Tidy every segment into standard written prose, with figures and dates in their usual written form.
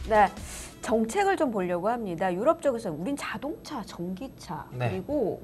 네, 정책을 좀 보려고 합니다. 유럽 쪽에서 우린 자동차, 전기차 네. 그리고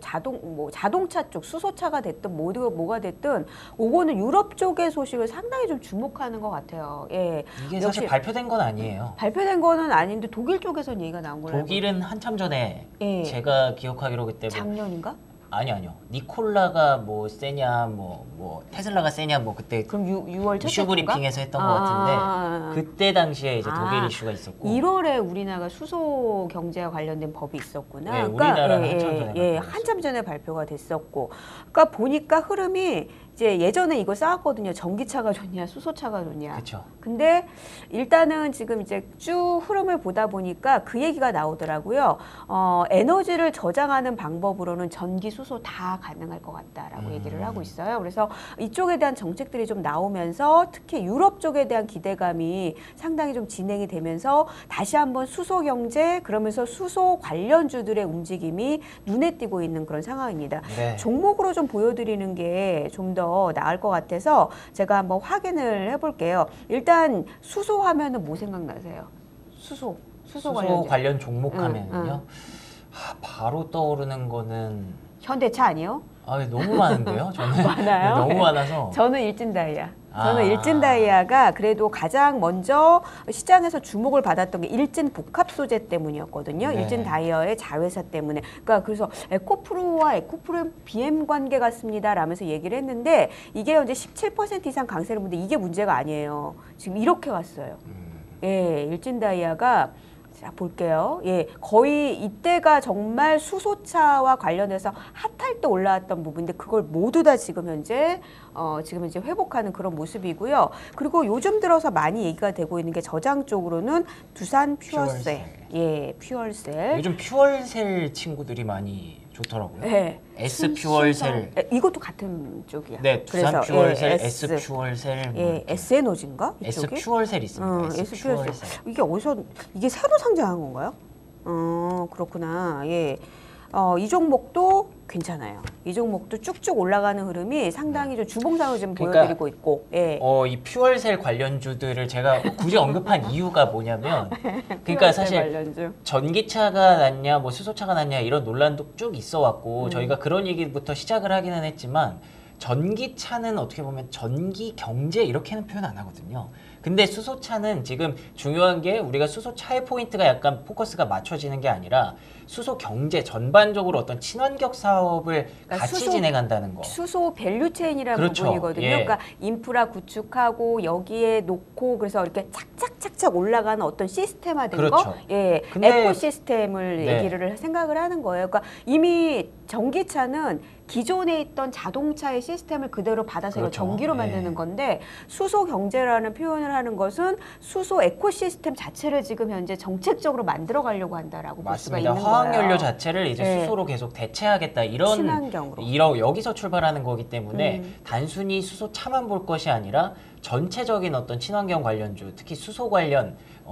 자동차 쪽 수소차가 됐든 뭐가 됐든 오거는 유럽 쪽의 소식을 상당히 좀 주목하는 것 같아요. 예, 이게 사실 발표된 건 아니에요. 발표된 거는 아닌데 독일 쪽에서는 얘기가 나온 걸로 독일은 한참 전에 예. 제가 기억하기로 그때 작년인가? 아니요. 니콜라가 뭐 세냐 뭐 테슬라가 세냐 뭐 그때 그럼 6월 첫 이슈 브리핑에서 했던 것 같은데 그때 당시에 이제 독일 이슈가 있었고 1월에 우리나라가 수소 경제와 관련된 법이 있었구나. 네, 우리나라는 한참 전에 발표가 됐었고, 그러니까 보니까 흐름이 이제 예전에 이거 싸웠거든요. 전기차가 좋냐, 수소차가 좋냐. 그렇죠. 근데 일단은 지금 이제 쭉 흐름을 보다 보니까 그 얘기가 나오더라고요. 에너지를 저장하는 방법으로는 전기, 수소 다 가능할 것 같다라고 얘기를 하고 있어요. 그래서 이쪽에 대한 정책들이 좀 나오면서 특히 유럽 쪽에 대한 기대감이 상당히 좀 진행이 되면서 다시 한번 수소 경제 그러면서 수소 관련주들의 움직임이 눈에 띄고 있는 그런 상황입니다. 네. 종목으로 좀 보여드리는 게 좀 더 나을 것 같아서 제가 한번 확인을 해볼게요. 일단 수소 하면은 뭐 생각나세요? 수소 관련 종목 하면은요. 바로 떠오르는 거는 현대차 아니에요? 너무 많은데요. 저는 많아요? 너무 많아서. 저는 일진다이아. 저는 일진다이아가 그래도 가장 먼저 시장에서 주목을 받았던 게 일진 복합 소재 때문이었거든요. 네. 일진다이아의 자회사 때문에. 그러니까 그래서 에코프로와 에코프로의 BM 관계 같습니다. 라면서 얘기를 했는데 이게 현재 17% 이상 강세를 보는데 이게 문제가 아니에요. 지금 이렇게 왔어요. 예, 일진다이아가 자, 볼게요. 예, 거의 이때가 정말 수소차와 관련해서 핫할 때 올라왔던 부분인데 그걸 모두 다 지금 현재 회복하는 그런 모습이고요. 그리고 요즘 들어서 많이 얘기가 되고 있는 게 저장 쪽으로는 두산 퓨얼셀. 예, 퓨얼셀. 요즘 퓨얼셀 친구들이 많이 좋더라고요. 네. S 퓨얼셀. 이것도 같은 쪽이야. 네, 두산 그래서, 퓨얼셀, 예, S 퓨얼셀. 예, SNOG인가? S 퓨얼셀 있습니다. S 퓨얼셀. 이게 어디서 이게 새로 상장한 건가요? 그렇구나. 예. 이 종목도 괜찮아요. 이 종목도 쭉쭉 올라가는 흐름이 상당히 좀 주봉상을 좀 보여드리고 있고. 예. 이 퓨얼셀 관련주들을 제가 굳이 언급한 이유가 뭐냐면, 그러니까 사실 관련주. 전기차가 낫냐, 뭐 수소차가 낫냐 이런 논란도 쭉 있어왔고 저희가 그런 얘기부터 시작을 하기는 했지만 전기차는 어떻게 보면 전기 경제 이렇게는 표현 안 하거든요. 근데 수소차는 지금 중요한 게 우리가 수소차의 포인트가 약간 포커스가 맞춰지는 게 아니라 수소 경제 전반적으로 어떤 친환경 사업을 그러니까 같이 진행한다는 거. 수소 밸류체인이라는 그렇죠. 부분이거든요. 예. 그러니까 인프라 구축하고 여기에 놓고 그래서 이렇게 착착착착 올라가는 어떤 시스템화된 그렇죠. 거, 예, 근데 에코시스템을 네. 얘기를 생각을 하는 거예요. 그러니까 이미 전기차는 기존에 있던 자동차의 시스템을 그대로 받아서 이걸 그렇죠. 전기로 예. 만드는 건데 수소 경제라는 표현을 하는 것은 수소 에코시스템 자체를 지금 현재 정책적으로 만들어 가려고 한다라고 볼 수가 맞습니다. 있는 거예요. 화학연료 자체를 이제 네. 수소로 계속 대체하겠다 이런 친환경으로. 여기서 출발하는 거기 때문에 단순히 수소차만 볼 것이 아니라 전체적인 어떤 친환경 관련주, 특히 수소 관련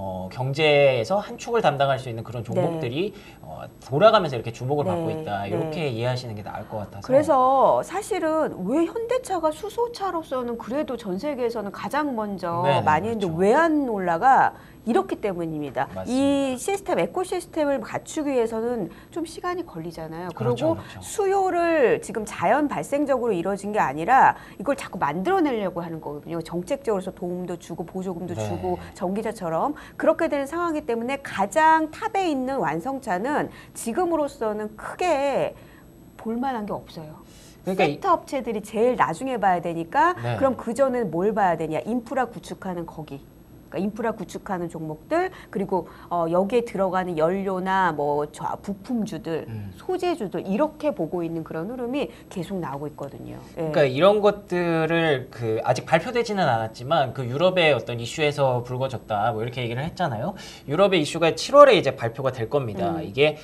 경제에서 한 축을 담당할 수 있는 그런 종목들이 돌아가면서 이렇게 주목을 받고 있다. 이렇게 이해하시는 게 나을 것 같아서. 그래서 사실은 왜 현대차가 수소차로서는 그래도 전 세계에서는 가장 먼저 많이 했는데 그렇죠. 왜 안 올라가? 이렇기 때문입니다. 맞습니다. 이 시스템, 에코시스템을 갖추기 위해서는 좀 시간이 걸리잖아요. 그렇죠, 그리고 그렇죠. 수요를 지금 자연 발생적으로 이루어진 게 아니라 이걸 자꾸 만들어내려고 하는 거거든요. 정책적으로서 도움도 주고 보조금도 네. 주고 전기차처럼 그렇게 되는 상황이기 때문에 가장 탑에 있는 완성차는 지금으로서는 크게 볼만한 게 없어요. 그러니까 섹터 업체들이 제일 나중에 봐야 되니까 네. 그럼 그 전에는 뭘 봐야 되냐? 인프라 구축하는 거기. 그러니까 인프라 구축하는 종목들 그리고 여기에 들어가는 연료나 뭐 부품주들, 소재주들 이렇게 보고 있는 그런 흐름이 계속 나오고 있거든요. 예. 그러니까 이런 것들을 아직 발표되지는 않았지만 그 유럽의 어떤 이슈에서 불거졌다 뭐 이렇게 얘기를 했잖아요. 유럽의 이슈가 7월에 이제 발표가 될 겁니다. 이게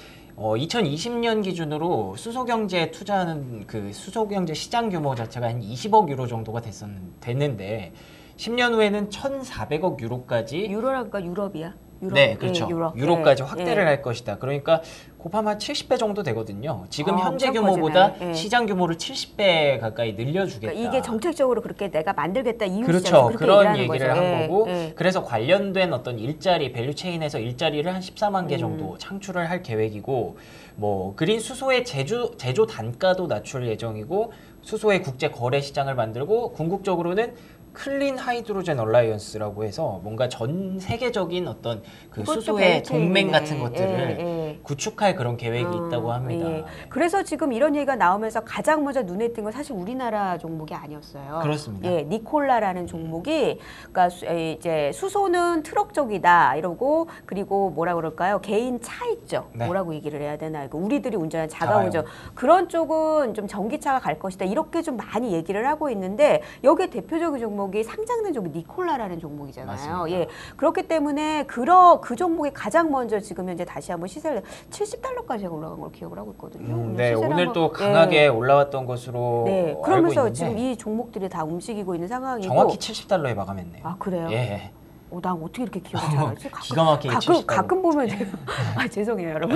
2020년 기준으로 수소경제에 투자하는 그 수소경제 시장 규모 자체가 한 20억 유로 정도가 됐는데 10년 후에는 1,400억 유로까지 유로랄까 유럽이야? 유럽, 네, 그렇죠. 예, 유로까지 예, 확대를 예. 할 것이다. 그러니까 곱하면 한 70배 정도 되거든요. 지금 현재 엄청 규모보다 커지네. 예. 시장 규모를 70배 가까이 늘려주겠다. 그러니까 이게 정책적으로 그렇게 내가 만들겠다 이유 그렇죠. 시장에서 그렇게 그런 얘기를 얘기를 하는 한 거죠. 거고 예, 예. 그래서 관련된 어떤 일자리 밸류체인에서 일자리를 한 14만 개 정도 창출을 할 계획이고 뭐 그린 수소의 제조 단가도 낮출 예정이고 수소의 국제 거래 시장을 만들고 궁극적으로는 클린 하이드로젠 얼라이언스라고 해서 뭔가 전 세계적인 어떤 그 그것도 수소의 벨트이네. 동맹 같은 것들을 예. 구축할 그런 계획이 있다고 합니다. 예. 그래서 지금 이런 얘기가 나오면서 가장 먼저 눈에 띈 건 사실 우리나라 종목이 아니었어요. 그렇습니다. 예, 니콜라라는 종목이 그러니까 이제 수소는 트럭 쪽이다 이러고 그리고 뭐라 그럴까요? 개인 차 있죠. 네. 뭐라고 얘기를 해야 되나? 이거 우리들이 운전하는 자가운전 그런 쪽은 좀 전기차가 갈 것이다. 이렇게 좀 많이 얘기를 하고 있는데 여기에 대표적인 종목이 상장된 종목이 니콜라라는 종목이잖아요. 맞습니다. 예. 그렇기 때문에 그 종목이 가장 먼저 지금 현재 다시 한번 시세를 $70까지 올라간 걸 기억을 하고 있거든요. 네, 시세를 오늘 한번- 또 강하게 예. 올라왔던 것으로 네, 알고 그러면서 있는데 지금 이 종목들이 다 움직이고 있는 상황이고. 정확히 $70에 마감했네요. 아 그래요? 예. 난 어떻게 이렇게 기억을 잘하지? 기가 막히게 $70. 가끔 보면 돼요. 아, 죄송해요, 여러분.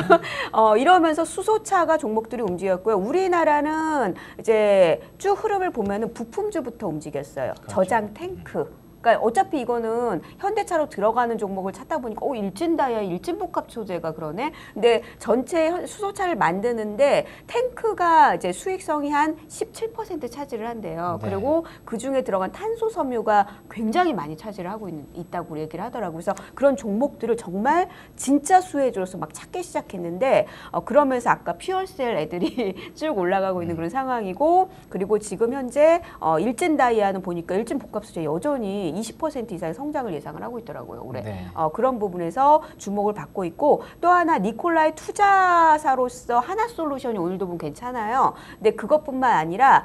이러면서 수소차가 종목들이 움직였고요. 우리나라는 이제 쭉 흐름을 보면은 부품주부터 움직였어요. 그렇죠. 저장 탱크. 그러니까 어차피 이거는 현대차로 들어가는 종목을 찾다 보니까 일진다이아, 일진복합 소재가 그러네. 근데 전체 수소차를 만드는데 탱크가 이제 수익성이 한 17% 차지를 한대요. 네. 그리고 그 중에 들어간 탄소 섬유가 굉장히 많이 차지를 하고 있다고 얘기를 하더라고요. 그래서 그런 종목들을 정말 진짜 수혜주로서 막 찾기 시작했는데 그러면서 아까 퓨얼셀 애들이 쭉 올라가고 있는 그런 상황이고 그리고 지금 현재 일진다이아는 보니까 일진복합 소재 여전히 20% 이상의 성장을 예상을 하고 있더라고요. 올해. 네. 그런 부분에서 주목을 받고 있고 또 하나 니콜라의 투자사로서 하나솔루션이 오늘도 보면 괜찮아요. 근데 그것뿐만 아니라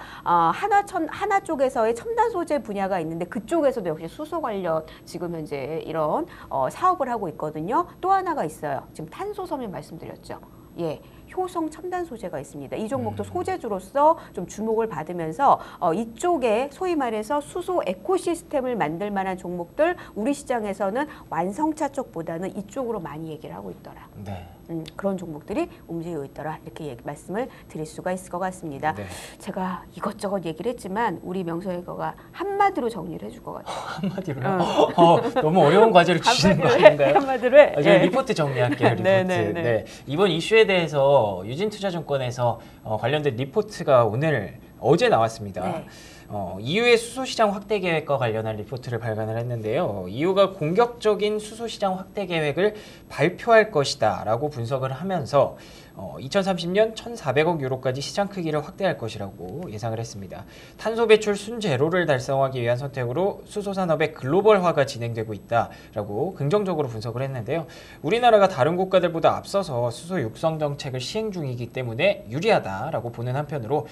하나 쪽에서의 첨단 소재 분야가 있는데 그쪽에서도 역시 수소 관련 지금 현재 이런 사업을 하고 있거든요. 또 하나가 있어요. 지금 탄소 섬유 말씀드렸죠. 예. 효성 첨단 소재가 있습니다. 이 종목도 소재주로서 좀 주목을 받으면서 이쪽에 소위 말해서 수소 에코시스템을 만들 만한 종목들 우리 시장에서는 완성차 쪽보다는 이쪽으로 많이 얘기를 하고 있더라. 네. 그런 종목들이 움직이고 있더라. 이렇게 말씀을 드릴 수가 있을 것 같습니다. 네. 제가 이것저것 얘기를 했지만 우리 명서애거가 한마디로 정리를 해줄 것 같아요. 한마디로요? 너무 어려운 과제를 주시는 거 아닌가요? 한마디로 해. 저희 예. 리포트 정리할게요. 리포트. 네, 네, 네. 네. 이번 이슈에 대해서 유진투자증권에서 관련된 리포트가 어제 나왔습니다. 네. EU의 수소시장 확대 계획과 관련한 리포트를 발간을 했는데요. EU가 공격적인 수소시장 확대 계획을 발표할 것이다 라고 분석을 하면서 2030년 1,400억 유로까지 시장 크기를 확대할 것이라고 예상을 했습니다. 탄소 배출 순제로를 달성하기 위한 선택으로 수소 산업의 글로벌화가 진행되고 있다라고 긍정적으로 분석을 했는데요. 우리나라가 다른 국가들보다 앞서서 수소 육성 정책을 시행 중이기 때문에 유리하다라고 보는 한편으로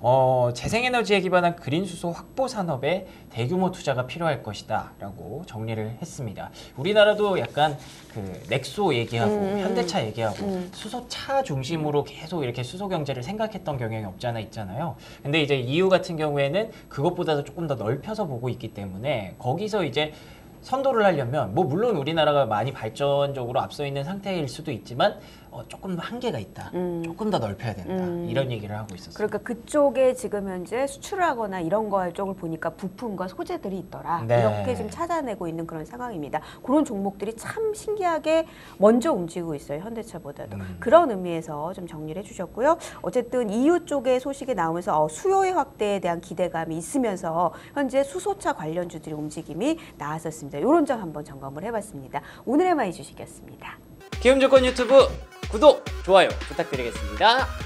재생에너지에 기반한 그린 수소 확보 산업에 대규모 투자가 필요할 것이다라고 정리를 했습니다. 우리나라도 약간 그 넥소 얘기하고 현대차 얘기하고 수소차 중심으로 계속 이렇게 수소 경제를 생각했던 경향이 없지 않아 있잖아요. 근데 이제 EU 같은 경우에는 그것보다도 조금 더 넓혀서 보고 있기 때문에 거기서 이제 선도를 하려면 뭐 물론 우리나라가 많이 발전적으로 앞서 있는 상태일 수도 있지만 조금 한계가 있다. 조금 더 넓혀야 된다. 이런 얘기를 하고 있었어요. 그러니까 그쪽에 지금 현재 수출하거나 이런 거 쪽을 보니까 부품과 소재들이 있더라. 네. 이렇게 지금 찾아내고 있는 그런 상황입니다. 그런 종목들이 참 신기하게 먼저 움직이고 있어요. 현대차보다도. 그런 의미에서 좀 정리를 해주셨고요. 어쨌든 EU 쪽의 소식이 나오면서 수요의 확대에 대한 기대감이 있으면서 현재 수소차 관련주들의 움직임이 나왔었습니다. 이런 점 한번 점검을 해봤습니다. 오늘의 마이 주식이었습니다. 기움조건 유튜브 구독, 좋아요 부탁드리겠습니다.